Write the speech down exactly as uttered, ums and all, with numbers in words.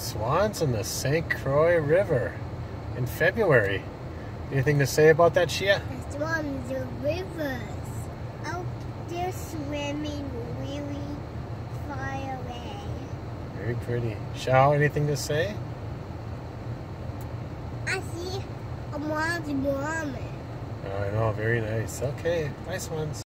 Swans in the Saint Croix River in February. Anything to say about that, Shia? The swans are rivers. Oh, they're swimming really far away. Very pretty. Shao, anything to say? I see a swan's mom. I know, very nice. Okay, bye, swans.